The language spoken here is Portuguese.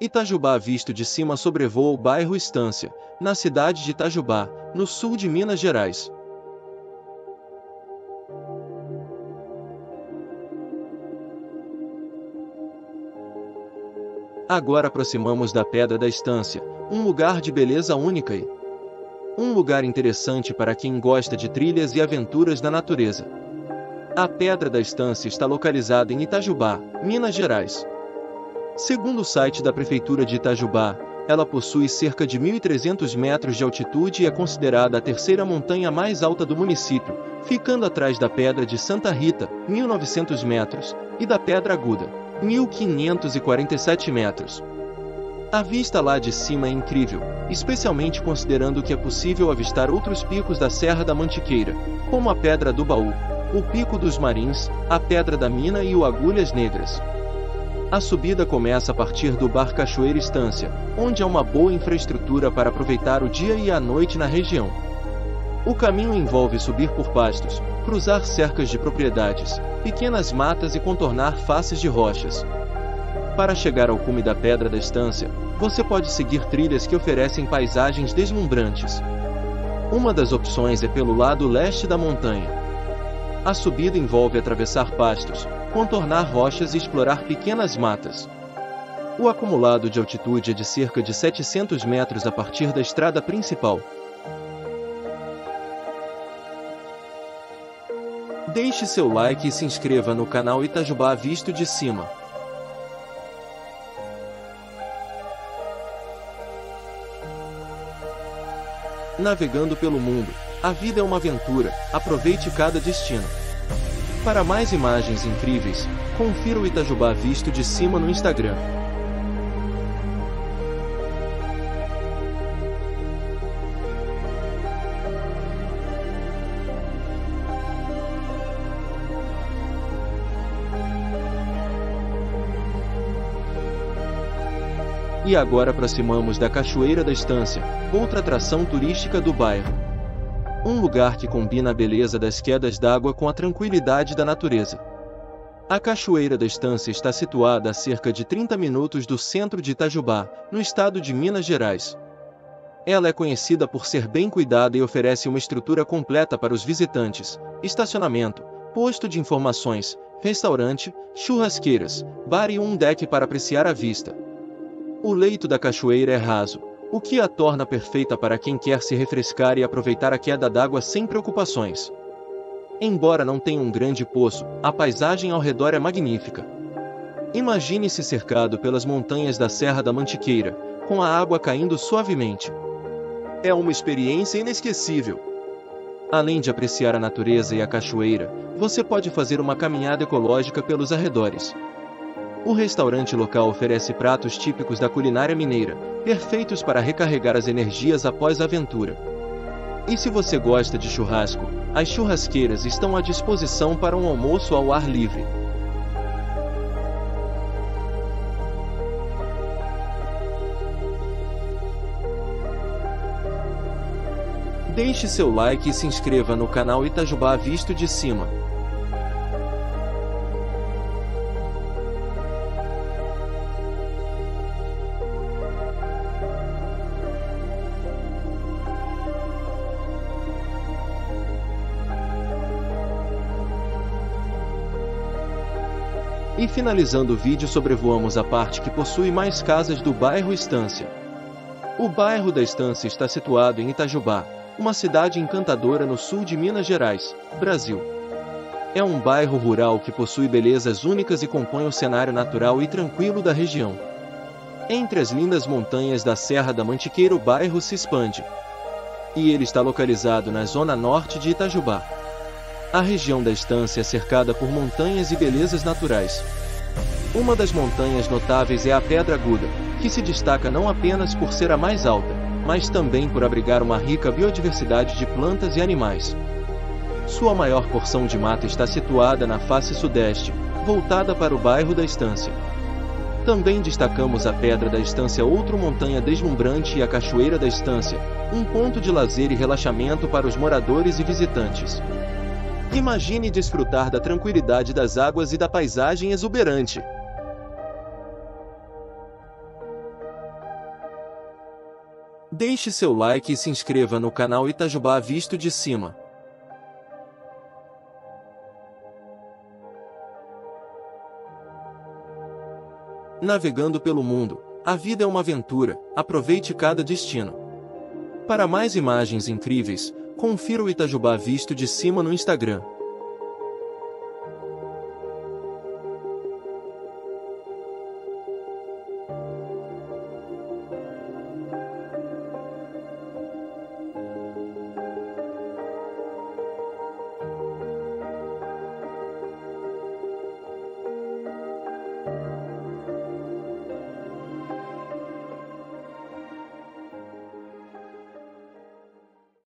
Itajubá visto de cima sobrevoa o bairro Estância, na cidade de Itajubá, no sul de Minas Gerais. Agora aproximamos da Pedra da Estância, um lugar de beleza única e um lugar interessante para quem gosta de trilhas e aventuras na natureza. A Pedra da Estância está localizada em Itajubá, Minas Gerais. Segundo o site da Prefeitura de Itajubá, ela possui cerca de 1.300 metros de altitude e é considerada a terceira montanha mais alta do município, ficando atrás da Pedra de Santa Rita, 1.900 metros, e da Pedra Aguda, 1.547 metros. A vista lá de cima é incrível, especialmente considerando que é possível avistar outros picos da Serra da Mantiqueira, como a Pedra do Baú, o Pico dos Marins, a Pedra da Mina e o Agulhas Negras. A subida começa a partir do Bar Cachoeira Estância, onde há uma boa infraestrutura para aproveitar o dia e a noite na região. O caminho envolve subir por pastos, cruzar cercas de propriedades, pequenas matas e contornar faces de rochas. Para chegar ao cume da Pedra da Estância, você pode seguir trilhas que oferecem paisagens deslumbrantes. Uma das opções é pelo lado leste da montanha. A subida envolve atravessar pastos, contornar rochas e explorar pequenas matas. O acumulado de altitude é de cerca de 700 metros a partir da estrada principal. Deixe seu like e se inscreva no canal Itajubá Visto de Cima. Navegando pelo mundo, a vida é uma aventura, aproveite cada destino. Para mais imagens incríveis, confira o Itajubá Visto de Cima no Instagram. E agora aproximamos da Cachoeira da Estância, outra atração turística do bairro. Um lugar que combina a beleza das quedas d'água com a tranquilidade da natureza. A Cachoeira da Estância está situada a cerca de 30 minutos do centro de Itajubá, no estado de Minas Gerais. Ela é conhecida por ser bem cuidada e oferece uma estrutura completa para os visitantes: estacionamento, posto de informações, restaurante, churrasqueiras, bar e um deck para apreciar a vista. O leito da cachoeira é raso, o que a torna perfeita para quem quer se refrescar e aproveitar a queda d'água sem preocupações. Embora não tenha um grande poço, a paisagem ao redor é magnífica. Imagine-se cercado pelas montanhas da Serra da Mantiqueira, com a água caindo suavemente. É uma experiência inesquecível. Além de apreciar a natureza e a cachoeira, você pode fazer uma caminhada ecológica pelos arredores. O restaurante local oferece pratos típicos da culinária mineira, perfeitos para recarregar as energias após a aventura. E se você gosta de churrasco, as churrasqueiras estão à disposição para um almoço ao ar livre. Deixe seu like e se inscreva no canal Itajubá Visto de Cima. E finalizando o vídeo, sobrevoamos a parte que possui mais casas do bairro Estância. O bairro da Estância está situado em Itajubá, uma cidade encantadora no sul de Minas Gerais, Brasil. É um bairro rural que possui belezas únicas e compõe o cenário natural e tranquilo da região. Entre as lindas montanhas da Serra da Mantiqueira, o bairro se expande. E ele está localizado na zona norte de Itajubá. A região da Estância é cercada por montanhas e belezas naturais. Uma das montanhas notáveis é a Pedra Aguda, que se destaca não apenas por ser a mais alta, mas também por abrigar uma rica biodiversidade de plantas e animais. Sua maior porção de mata está situada na face sudeste, voltada para o bairro da Estância. Também destacamos a Pedra da Estância, outra montanha deslumbrante, e a Cachoeira da Estância, um ponto de lazer e relaxamento para os moradores e visitantes. Imagine desfrutar da tranquilidade das águas e da paisagem exuberante. Deixe seu like e se inscreva no canal Itajubá Visto de Cima. Navegando pelo mundo, a vida é uma aventura, aproveite cada destino. Para mais imagens incríveis, confira o Itajubá Visto de Cima no Instagram.